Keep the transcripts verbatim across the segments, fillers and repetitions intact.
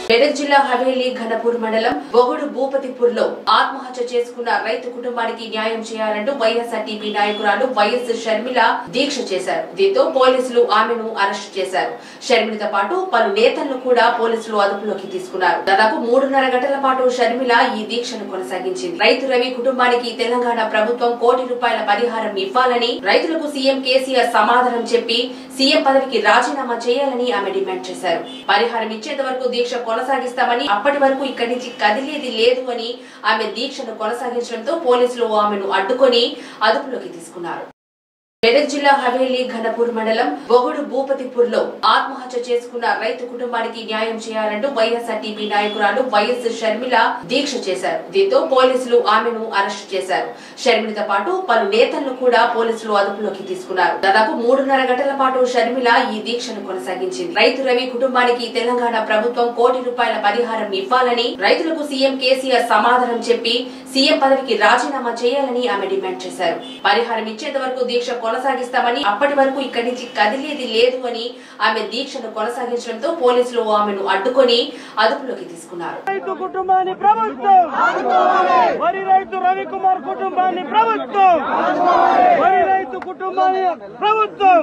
మెదక్ జిల్లా హవేలీ ఘనపూర్ మండలం బొగుడు భూపతిపూర్ లో ఆత్మహత్య చేసుకున్న రైతు కుటుంబానికి న్యాయం చేయాలంటూ వైఎస్ఆర్టీపీ నాయకురాలు వైఎస్ షర్మిల దీక్ష చేశారు. దీంతో పోలీసులు ఆమెను అరెస్టు చేశారు. షర్మిలతో పాటు పలు నేతలను కూడా పోలీసులు అదుపులోకి తీసుకున్నారు. దాదాపు మూడున్నర గంటల పాటు షర్మిల ఈ దీక్షను కొనసాగించింది. రైతు రవి కుటుంబానికి తెలంగాణ ప్రభుత్వం కోటి రూపాయల పరిహారం ఇవ్వాలని, రైతులకు సీఎం కేసీఆర్ సమాధానం చెప్పి సీఎం పదవికి రాజీనామా చేయాలని ఆమె డిమాండ్ చేశారు. పరిహారం ఇచ్చేంత వరకు దీక్ష కొనసాగిస్తామని, అప్పటి వరకు ఇక్కడి నుంచి కదిలేది లేదు అని ఆమె దీక్షను కొనసాగించడంతో పోలీసులు ఆమెను అడ్డుకొని అదుపులోకి తీసుకున్నారు. మెదక్ జిల్లా హవేలీ ఘనపూర్ మండలం బొగుడు భూపతిపూర్ లో ఆత్మహత్య చేసుకున్న రైతు కుటుంబానికి న్యాయం చేయాలంటూ వైఎస్ఆర్టీపీ నాయకురాలు వైఎస్ షర్మిల దీక్ష చేశారు. దీంతో పోలీసులు ఆమెను అరెస్టు చేశారు. షర్మిలతో పాటు పలు నేతలను కూడా పోలీసులు అదుపులోకి తీసుకున్నారు. దాదాపు మూడున్నర గంటల పాటు షర్మిల ఈ దీక్షను కొనసాగించింది. రైతు రవి కుటుంబానికి తెలంగాణ ప్రభుత్వం కోటి రూపాయల పరిహారం ఇవ్వాలని, రైతులకు సీఎం కేసీఆర్ సమాధానం చెప్పి సీఎం పదవికి రాజీనామా చేయాలని ఆమె డిమాండ్ చేశారు. పరిహారం ఇచ్చేంత వరకు దీక్ష కొనసాగిస్తామని, అప్పటి వరకు ఇక్కడి నుంచి కదిలేది లేదు అని ఆమె దీక్షను కొనసాగించడంతో పోలీసులు ఆమెను అడ్డుకొని అదుపులోకి తీసుకున్నారు. రైతు కుటుంబాన్ని ప్రభుత్వం, వరి రైతు రవికుమార్ కుటుంబాన్ని ప్రభుత్వం, వరి రైతు కుటుంబాన్ని ప్రభుత్వం,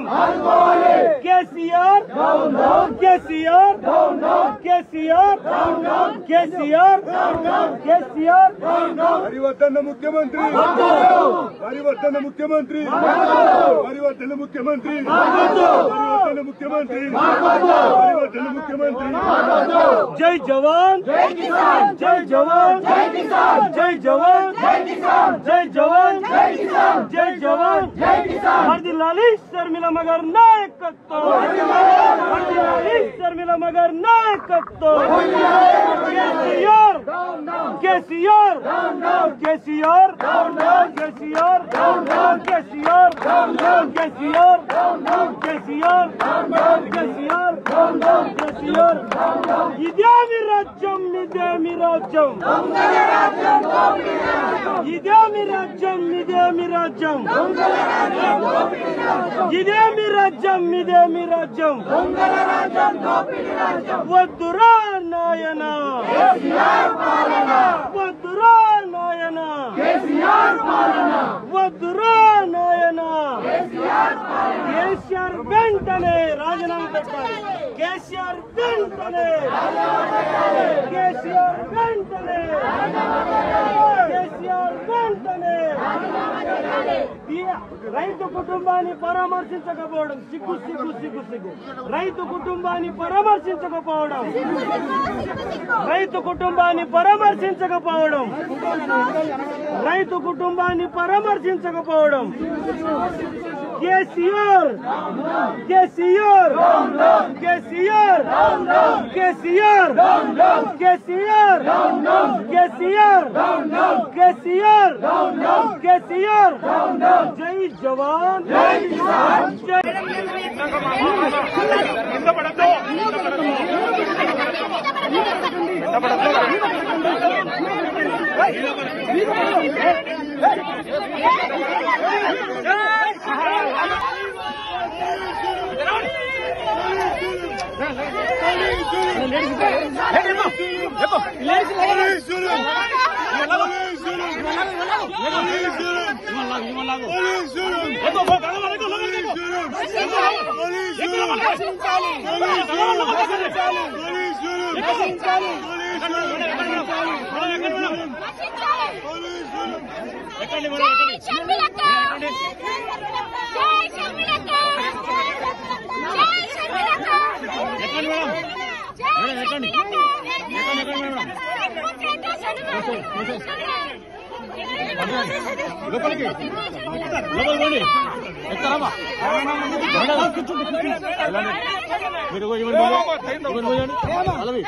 కేసీఆర్ కేసీఆర్ కేసీఆర్ కేసీఆర్ కేసీఆర్ పరివర్తన ముఖ్యమంత్రి పరివర్తన ముఖ్యమంత్రి పరివర్తన ముఖ్యమంత్రి పరివర్తన ముఖ్యమంత్రి పరివర్తన ముఖ్యమంత్రి జై జవాన్ జై కిసాన్, జై జవాన్ జై కిసాన్, జై జవాన్ జై కిసాన్, జై జవాన్ జై కిసాన్, జై జవాన్ జై కిసాన్. వర్ధిల్లాలి షర్మిలమ్మ గారి నాయకత్వం, వర్ధిల్లాలి షర్మిలమ్మ గారి నాయకత్వం. కేసీఆర్ కేసీఆర్ కేసీఆర్ కేసీఆర్ కేసీఆర్ కేసీఆర్ కేసీఆర్ కేసీఆర్ కేసీఆర్. ఇదేమి రాజ్యం, ఇదేమి రాజ్యం, ఇదేమి రాజ్యం, ఇదేమి రాజ్యం, ఇదేమి రాజ్యం, ఇదేమి రాజ్యం. వద్దురా నాయన, వద్దురా నాయన, వద్దురా నాయన. కేసీఆర్ వెంటనే రాజీనామా పెట్టాలి. కేసీఆర్ వెంటనే, కేసీఆర్ వెంటనే, కేసీఆర్ వెంటనే. రైతు కుటుంబాన్ని పరామర్శించకపోవడం సిగ్గు సిగ్గు సిగ్గు సిగ్గు. రైతు కుటుంబాన్ని పరామర్శించకపోవడం, రైతు కుటుంబాన్ని పరామర్శించకపోవడం, రైతు కుటుంబాన్ని పరామర్శించకపోవడం. కేసీఆర్ కేసీఆర్ కేసీఆర్ కేసీఆర్ కేసీఆర్ కేసీఆర్ కేసీఆర్ కేసీఆర్. జై జవాన్ జై కిసాన్, జై లోపలికి లోపలికి ఎక్కడమ్మా మీరు పోయండి అలావి